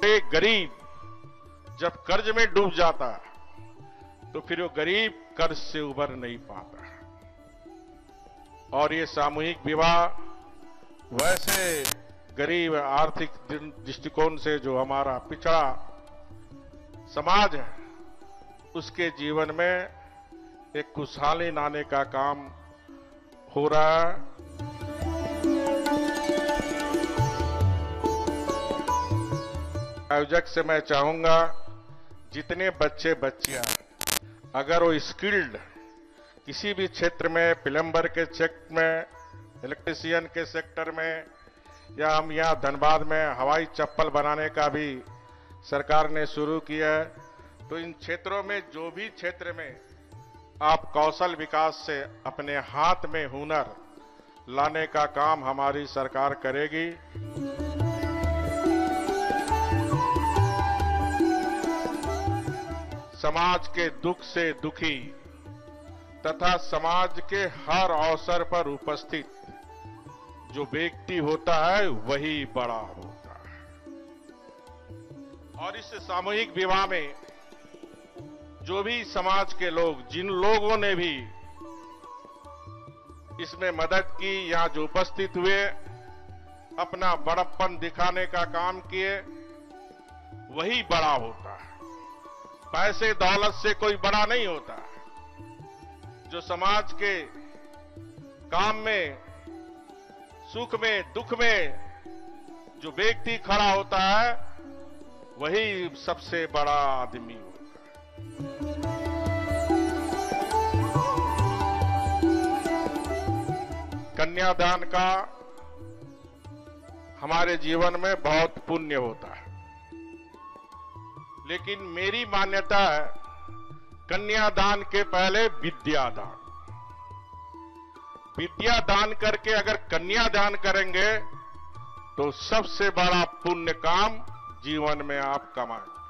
एक गरीब जब कर्ज में डूब जाता तो फिर वो गरीब कर्ज से उबर नहीं पाता। और ये सामूहिक विवाह वैसे गरीब आर्थिक दृष्टिकोण से जो हमारा पिछड़ा समाज है उसके जीवन में एक खुशहाली लाने का काम हो रहा है। आयोजक से मैं चाहूंगा जितने बच्चे बच्चियां अगर वो स्किल्ड किसी भी क्षेत्र में, प्लम्बर के सेक्टर में, इलेक्ट्रीशियन के सेक्टर में, या हम यहाँ धनबाद में हवाई चप्पल बनाने का भी सरकार ने शुरू किया है, तो इन क्षेत्रों में जो भी क्षेत्र में आप कौशल विकास से अपने हाथ में हुनर लाने का काम हमारी सरकार करेगी। समाज के दुख से दुखी तथा समाज के हर अवसर पर उपस्थित जो व्यक्ति होता है वही बड़ा होता है। और इस सामूहिक विवाह में जो भी समाज के लोग, जिन लोगों ने भी इसमें मदद की, यहां जो उपस्थित हुए, अपना बड़प्पन दिखाने का काम किए, वही बड़ा होता है। पैसे दौलत से कोई बड़ा नहीं होता। जो समाज के काम में, सुख में, दुख में जो व्यक्ति खड़ा होता है वही सबसे बड़ा आदमी होता है। कन्यादान का हमारे जीवन में बहुत पुण्य होता है, लेकिन मेरी मान्यता है कन्यादान के पहले विद्यादान। विद्यादान करके अगर कन्यादान करेंगे तो सबसे बड़ा पुण्य काम जीवन में आप कमाएं।